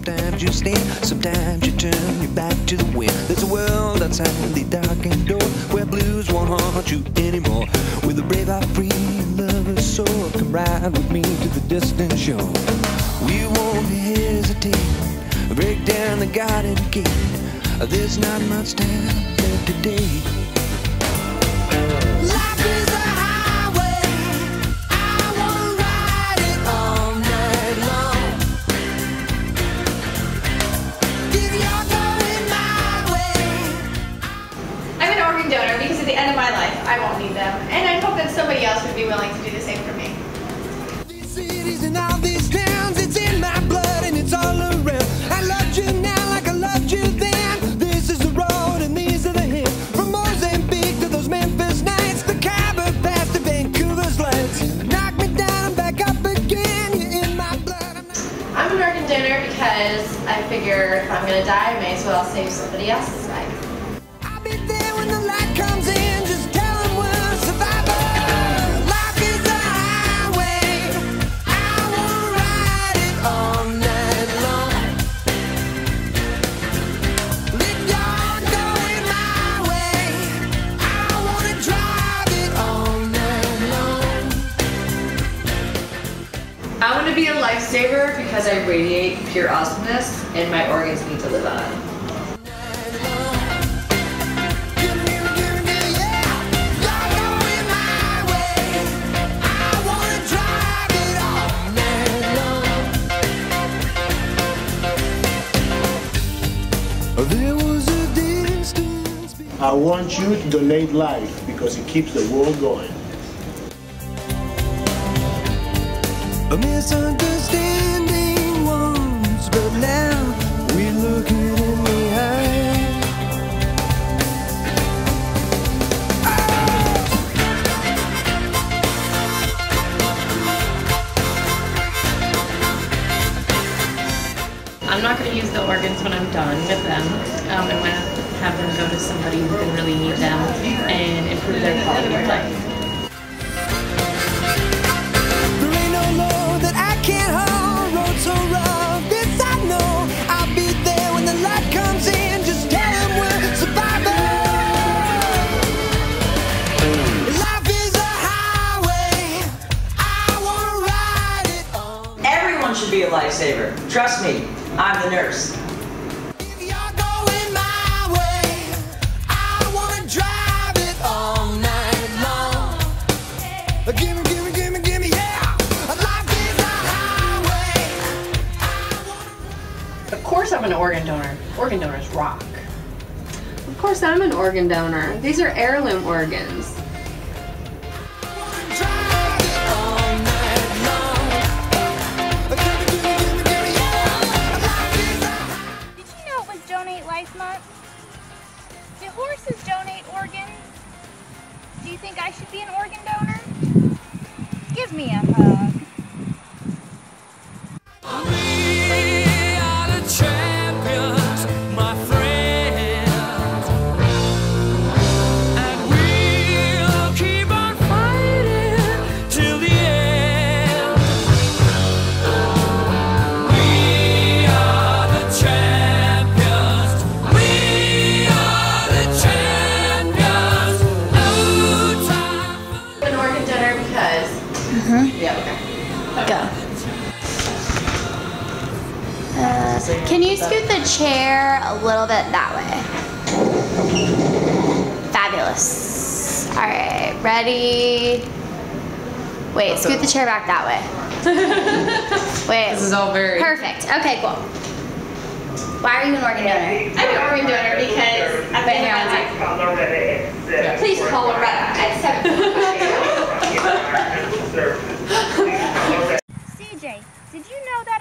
Sometimes you stay, sometimes you turn your back to the wind. There's a world outside the darkened door where blues won't haunt you anymore. With a brave heart free and lover's soul, come ride with me to the distant shore. We won't hesitate, break down the garden gate. There's not much time left today. Life is a highway, I wanna ride it all night long. If you're going my way. I'm an organ donor because at the end of my life, I won't need them. And I hope that somebody else would be willing to do the same for me. These cities and all these towns, it's in my blood and it's all around. I loved you now like I loved you then. This is the road and these are the hills. From Mozambique to those Memphis nights, the Khyber Pass to Vancouver's lights. Knock me down and back up again. You're in my blood. I'm an organ donor because I figure if I'm going to die, I may as well save somebody else's life. I'll be there when the light comes in. Just tell them we're survivors. Life is a highway, I wanna ride it all night long. If you're going my way, I wanna drive it all night long. I want to be a lifesaver because I radiate pure awesomeness and my organs need to live on. There was a distance. I want you to donate life because it keeps the world going. A misunderstanding once, but now we look it in the eye. I'm not going to use the organs when I'm done with them. I want to have them go to somebody who can really need them and improve their quality of life. There ain't no load that I can't hold, road so rough, this I know. I'll be there when the light comes in, just tell them we're survivors. Life is a highway, I wanna ride it on. Everyone should be a lifesaver. Trust me, I'm the nurse. If you're going my way, I wanna drive it all night long. Gimme, gimme, gimme, gimme, yeah. Life is a highway, I wanna. Of course I'm an organ donor. Organ donors rock. Of course I'm an organ donor. These are heirloom organs. Do horses donate organs? Do you think I should be an organ donor? Give me a hug. We are the champions, my friends, and we'll keep on fighting till the end. We are the champions. We are the champions. No time. I'm an organ donor because... Yeah, okay. Go. Can you scoot the chair a little bit that way? Fabulous. All right, ready? Wait, scoot the chair back that way. Wait. This is all very... Perfect. Okay, cool. Why are you an organ donor? I'm an organ donor because I've been here all night. Please call Loretta at 7. CJ, did you know that